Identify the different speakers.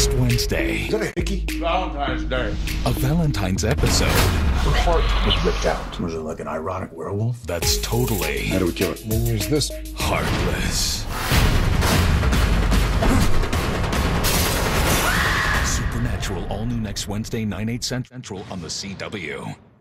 Speaker 1: next Wednesday.
Speaker 2: Is that a hickey?
Speaker 3: Valentine's Day.
Speaker 1: A Valentine's episode
Speaker 2: Her heart was ripped out. Was it like an ironic werewolf?
Speaker 1: that's totally
Speaker 2: How do we kill it? Then use this.
Speaker 1: heartless. Supernatural, all new next Wednesday, 9/8 Central on the CW.